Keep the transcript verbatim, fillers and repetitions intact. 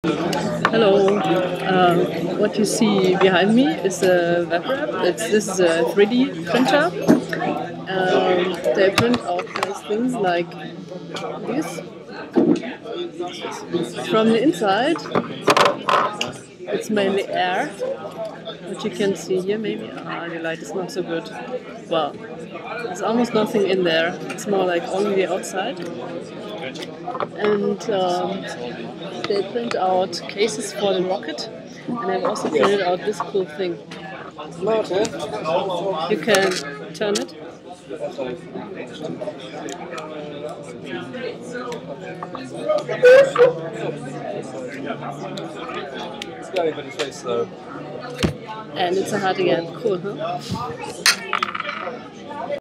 Hello. Uh, what you see behind me is a web wrap. It's this is a three D printer. Um, they print out nice things like this. From the inside, it's mainly air, which you can see here. Maybe ah, the light is not so good. Well, there's almost nothing in there. It's more like only the outside. And um, they print out cases for the rocket, and they've also printed out this cool thing. You can turn it. It's going, but it's very slow. And it's a hard again. Cool, huh?